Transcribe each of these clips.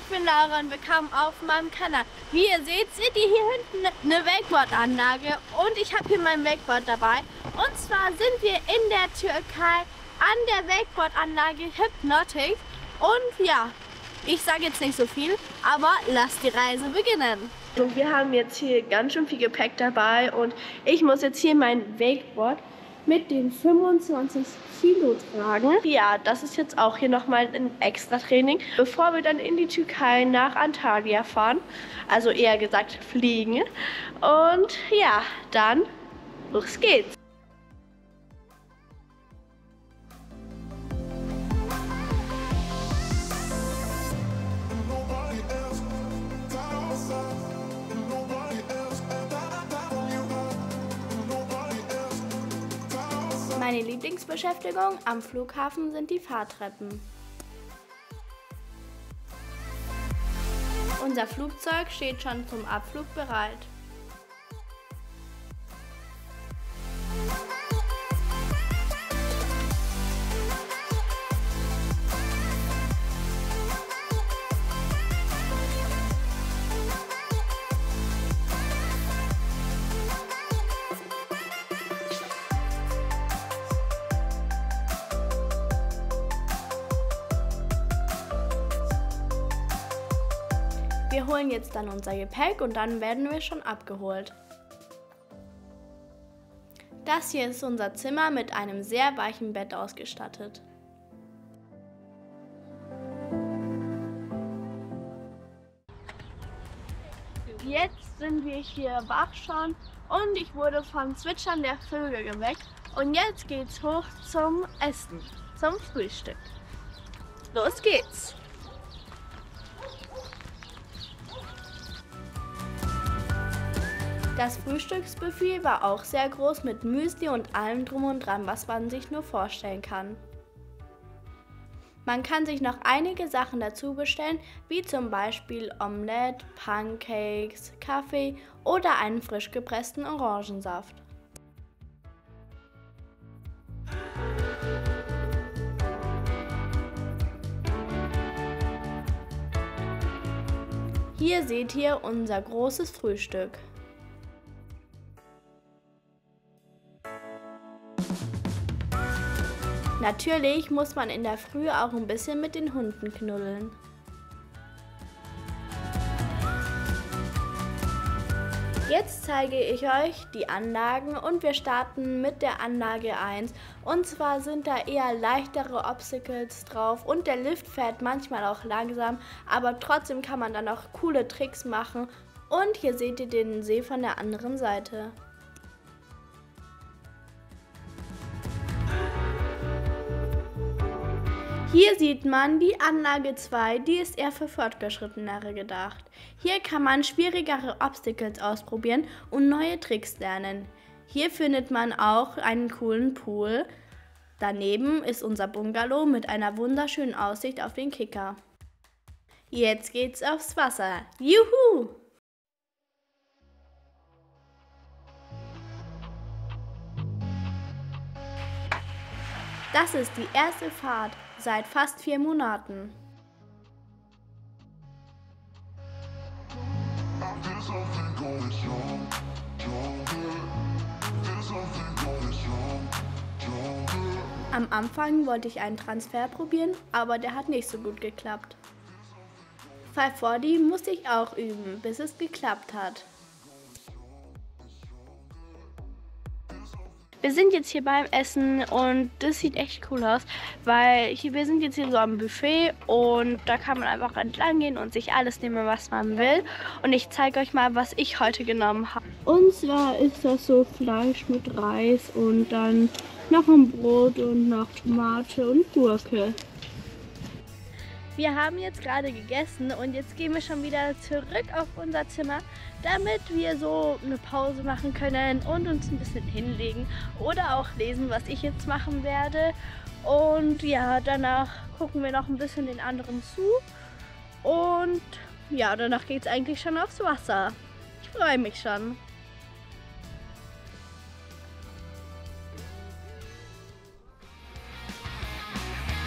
bin Laura und willkommen auf meinem Kanal. Wie ihr seht ihr hier hinten eine Wakeboard-Anlage und ich habe hier mein Wakeboard dabei. Und zwar sind wir in der Türkei an der Wakeboard-Anlage Hypnotic. Und ja, ich sage jetzt nicht so viel, aber lasst die Reise beginnen. So, wir haben jetzt hier ganz schön viel Gepäck dabei und ich muss jetzt hier mein Wakeboard mit den 25 Kilo tragen. Ja, das ist jetzt auch hier nochmal ein extra Training, bevor wir dann in die Türkei nach Antalya fahren. Also eher gesagt fliegen. Und ja, dann los geht's. Meine Lieblingsbeschäftigung am Flughafen sind die Fahrtreppen. Unser Flugzeug steht schon zum Abflug bereit. Wir holen jetzt dann unser Gepäck und dann werden wir schon abgeholt. Das hier ist unser Zimmer mit einem sehr weichen Bett ausgestattet. Jetzt sind wir hier wach schon und ich wurde vom Zwitschern der Vögel geweckt. Und jetzt geht's hoch zum Essen, zum Frühstück. Los geht's! Das Frühstücksbuffet war auch sehr groß mit Müsli und allem drum und dran, was man sich nur vorstellen kann. Man kann sich noch einige Sachen dazu bestellen, wie zum Beispiel Omelette, Pancakes, Kaffee oder einen frisch gepressten Orangensaft. Hier seht ihr unser großes Frühstück. Natürlich muss man in der Früh auch ein bisschen mit den Hunden knuddeln. Jetzt zeige ich euch die Anlagen und wir starten mit der Anlage 1. Und zwar sind da eher leichtere Obstacles drauf und der Lift fährt manchmal auch langsam, aber trotzdem kann man dann auch coole Tricks machen. Und hier seht ihr den See von der anderen Seite. Hier sieht man die Anlage 2, die ist eher für Fortgeschrittenere gedacht. Hier kann man schwierigere Obstacles ausprobieren und neue Tricks lernen. Hier findet man auch einen coolen Pool. Daneben ist unser Bungalow mit einer wunderschönen Aussicht auf den Kicker. Jetzt geht's aufs Wasser. Juhu! Das ist die erste Fahrt seit fast 4 Monaten. Am Anfang wollte ich einen Transfer probieren, aber der hat nicht so gut geklappt. 540 musste ich auch üben, bis es geklappt hat. Wir sind jetzt hier beim Essen und das sieht echt cool aus, weil wir sind jetzt hier so am Buffet und da kann man einfach entlang gehen und sich alles nehmen, was man will. Und ich zeige euch mal, was ich heute genommen habe. Und zwar ist das so Fleisch mit Reis und dann noch ein Brot und noch Tomate und Gurke. Wir haben jetzt gerade gegessen und jetzt gehen wir schon wieder zurück auf unser Zimmer, damit wir so eine Pause machen können und uns ein bisschen hinlegen oder auch lesen, was ich jetzt machen werde. Und ja, danach gucken wir noch ein bisschen den anderen zu und ja, danach geht es eigentlich schon aufs Wasser. Ich freue mich schon.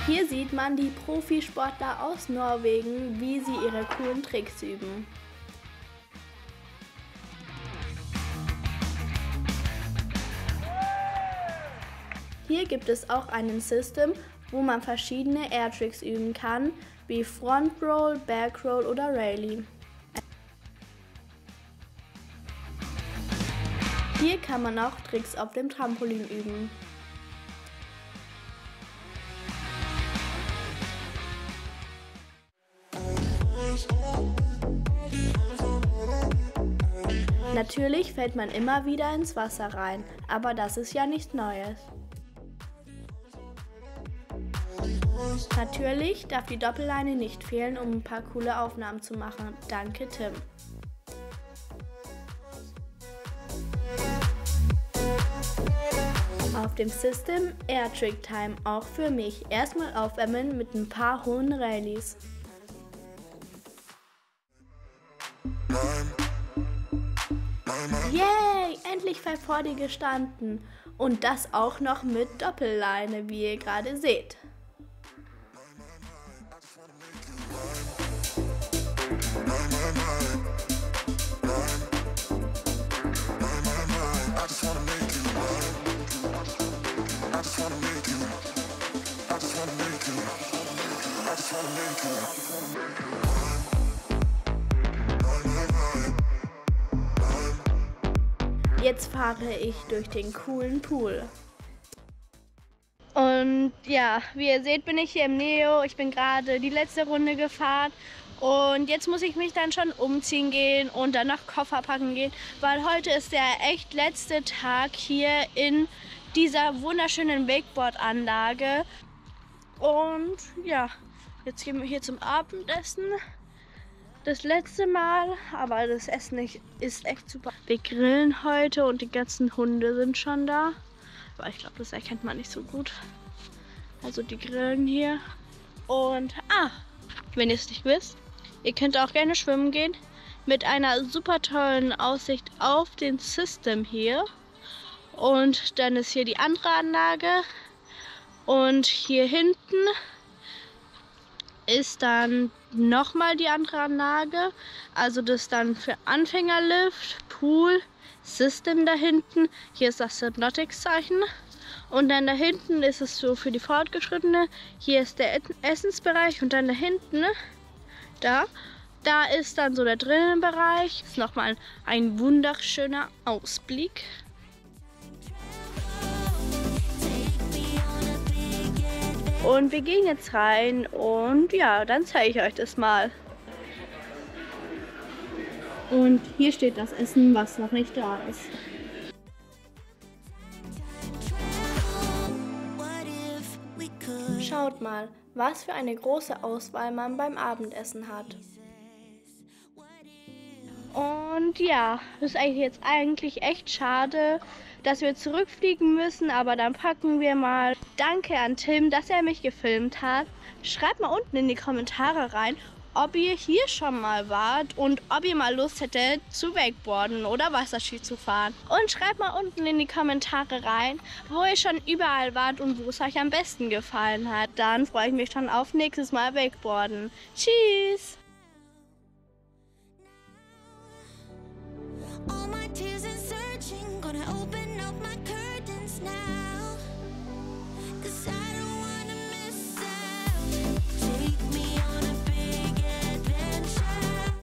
Hier sieht man die Profisportler aus Norwegen, wie sie ihre coolen Tricks üben. Hier gibt es auch einen System, wo man verschiedene Airtricks üben kann, wie Front Roll, Back Roll oder Rayleigh. Hier kann man auch Tricks auf dem Trampolin üben. Natürlich fällt man immer wieder ins Wasser rein, aber das ist ja nichts Neues. Natürlich darf die Doppelleine nicht fehlen, um ein paar coole Aufnahmen zu machen. Danke, Tim. Auf dem System Airtrick Time auch für mich. Erstmal aufwärmen mit ein paar hohen Rallyes. Yay! Endlich 540 gestanden. Und das auch noch mit Doppelleine, wie ihr gerade seht. Jetzt fahre ich durch den coolen Pool. Und ja, wie ihr seht, bin ich hier im Neo. Ich bin gerade die letzte Runde gefahren. Und jetzt muss ich mich dann schon umziehen gehen und dann noch Koffer packen gehen, weil heute ist der echt letzte Tag hier in dieser wunderschönen Wakeboard-Anlage. Und ja, jetzt gehen wir hier zum Abendessen. Das letzte Mal, aber das Essen ist echt super. Wir grillen heute und die ganzen Hunde sind schon da. Aber ich glaube, das erkennt man nicht so gut. Also die grillen hier. Und, wenn ihr es nicht wisst, ihr könnt auch gerne schwimmen gehen. Mit einer super tollen Aussicht auf den System hier. Und dann ist hier die andere Anlage. Und hier hinten ist dann nochmal die andere Anlage. Also das dann für Anfängerlift, Pool, System da hinten. Hier ist das Hypnotics-Zeichen. Und dann da hinten ist es so für die Fortgeschrittene. Hier ist der Essensbereich und dann da hinten, da ist dann so der Drinnenbereich. Das ist nochmal ein wunderschöner Ausblick. Und wir gehen jetzt rein und ja, dann zeige ich euch das mal. Und hier steht das Essen, was noch nicht da ist. Schaut mal, was für eine große Auswahl man beim Abendessen hat. Und ja, das ist eigentlich echt schade, dass wir zurückfliegen müssen, aber dann packen wir mal. Danke an Tim, dass er mich gefilmt hat. Schreibt mal unten in die Kommentare rein, ob ihr hier schon mal wart und ob ihr mal Lust hättet zu Wakeboarden oder Wasserski zu fahren. Und schreibt mal unten in die Kommentare rein, wo ihr schon überall wart und wo es euch am besten gefallen hat. Dann freue ich mich schon auf nächstes Mal Wakeboarden. Tschüss! All my